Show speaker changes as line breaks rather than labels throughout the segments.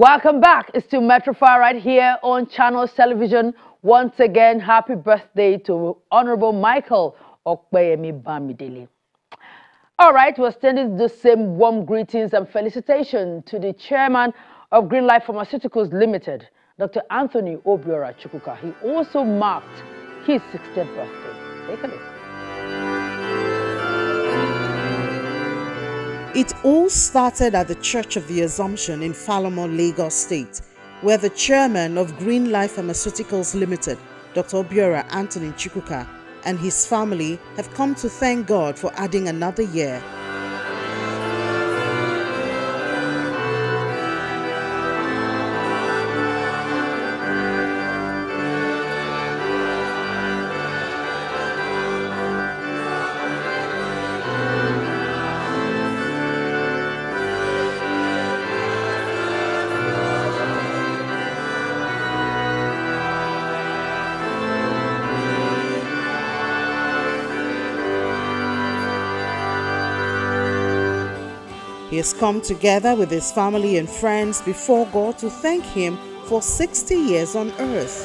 Welcome back. It's still Metrofire right here on Channels Television. Once again, happy birthday to Honorable Michael Okpeyemi Bamidele. All right, we're extending the same warm greetings and felicitation to the chairman of Green Life Pharmaceuticals Limited, Dr. Anthony Obiora Chukwuka. He also marked his 60th birthday. Take a look.
It all started at the Church of the Assumption in Falomo, Lagos State, where the chairman of Green Life Pharmaceuticals Limited, Dr. Obiora Anthony Chukwuka, and his family have come to thank God for adding another year. He has come together with his family and friends before God to thank him for 60 years on earth.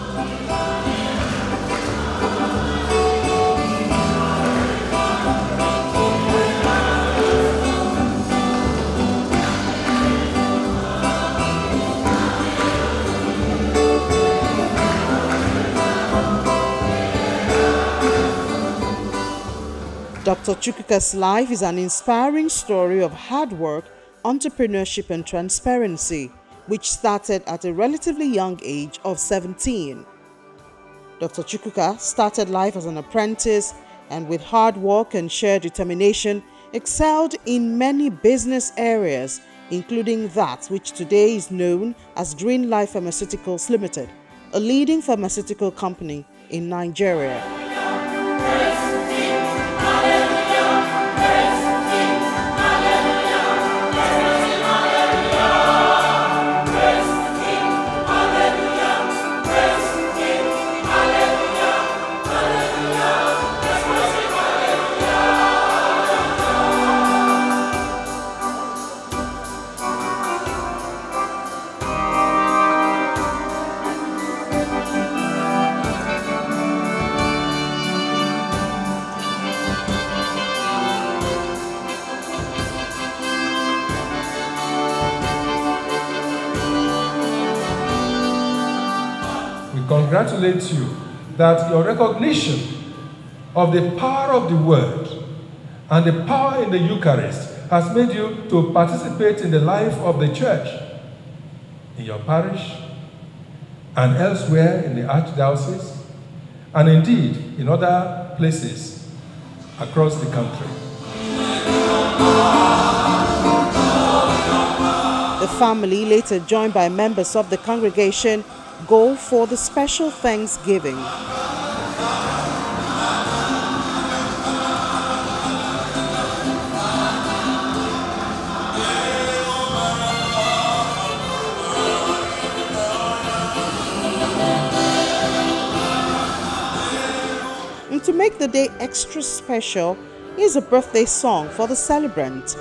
Dr. Chukwuka's life is an inspiring story of hard work, entrepreneurship and transparency, which started at a relatively young age of 17. Dr. Chukwuka started life as an apprentice and with hard work and sheer determination excelled in many business areas, including that which today is known as Green Life Pharmaceuticals Limited, a leading pharmaceutical company in Nigeria.
Congratulate you that your recognition of the power of the word and the power in the Eucharist has made you to participate in the life of the church in your parish and elsewhere in the archdiocese and indeed in other places across the country.
The family, later joined by members of the congregation, go for the special Thanksgiving. And to make the day extra special, here's a birthday song for the celebrant.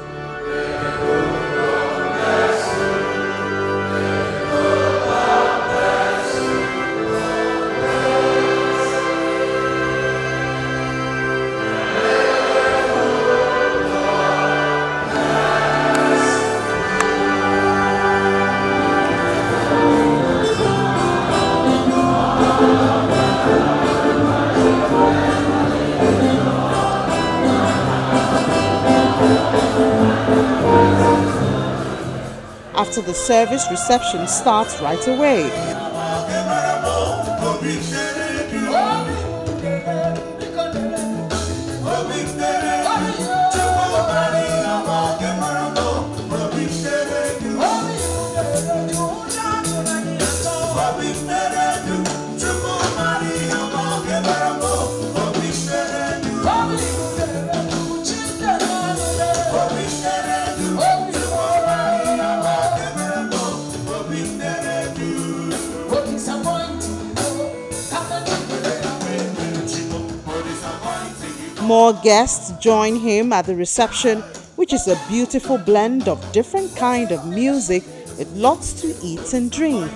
After the service, reception starts right away. More guests join him at the reception, which is a beautiful blend of different kind of music with lots to eat and drink.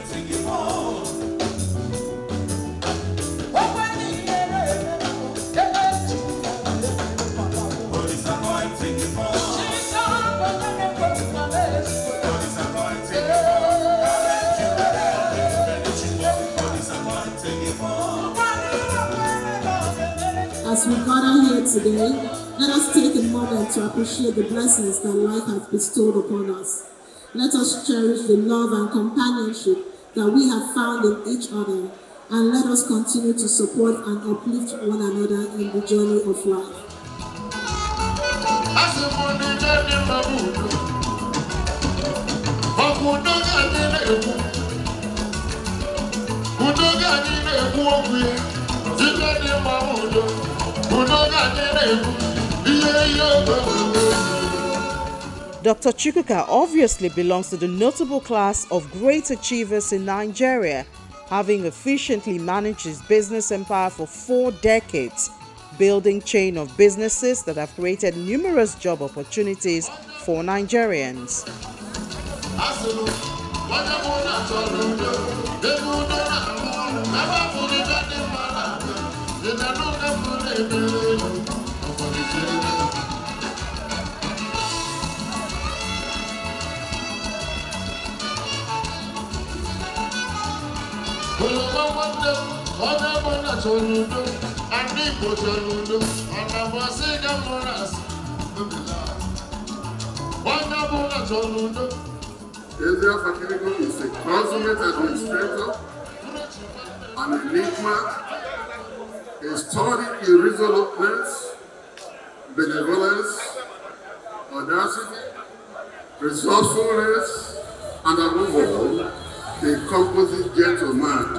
As we gather here today, let us take a moment to appreciate the blessings that life has bestowed upon us. Let us cherish the love and companionship that we have found in each other, and let us continue to support and uplift one another in the journey of life.
Dr. Chukwuka obviously belongs to the notable class of great achievers in Nigeria, having efficiently managed his business empire for 4 decades, building chain of businesses that have created numerous job opportunities for Nigerians.
Ezra Fakiriko is a consummate administrator, an enigma, a study in resoluteness, benevolence, audacity, resourcefulness, and above all, a composite gentleman.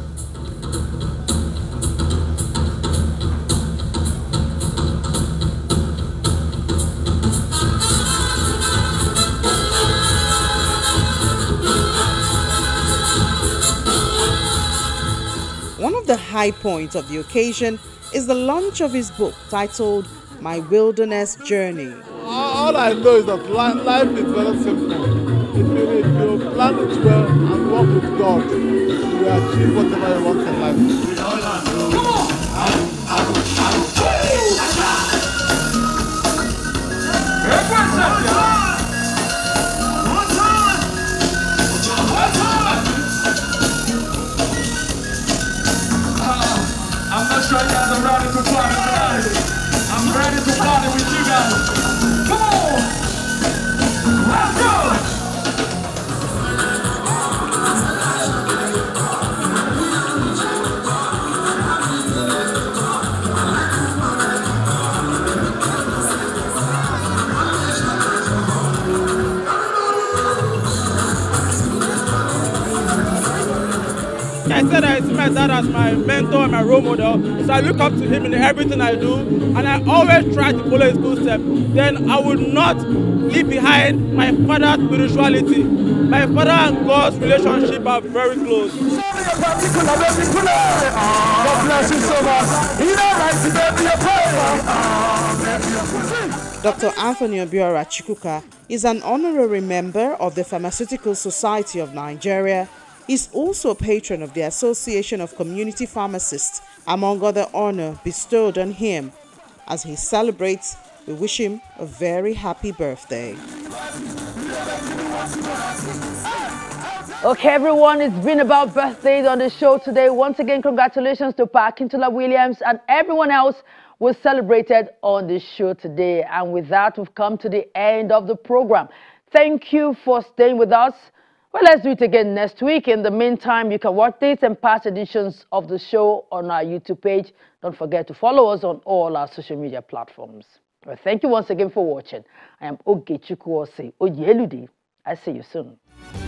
One of the high points of the occasion is the launch of his book titled My Wilderness Journey.
All I know is that life is very simple. If you plan it well and work with God, you will achieve whatever you want in life. Come on!
I'm not sure you guys are ready to party tonight. I'm ready to party with you guys. Come on! Let's go!
I said I see my dad as my mentor and my role model, so I look up to him in everything I do, and I always try to follow his footsteps. Then I will not leave behind my father's spirituality. My father and God's relationship are very close.
Dr. Anthony Obiora Chukwuka is an honorary member of the Pharmaceutical Society of Nigeria. He's also a patron of the Association of Community Pharmacists, among other honor bestowed on him. As he celebrates, we wish him a very happy birthday.
Okay, everyone, it's been about birthdays on the show today. Once again, congratulations to Pa Akintola Williams and everyone else who celebrated on the show today. And with that, we've come to the end of the program. Thank you for staying with us. Well, let's do it again next week. In the meantime, you can watch this and past editions of the show on our YouTube page. Don't forget to follow us on all our social media platforms. Well, thank you once again for watching. I am Ogechukwu Ose Oyelude. I see you soon.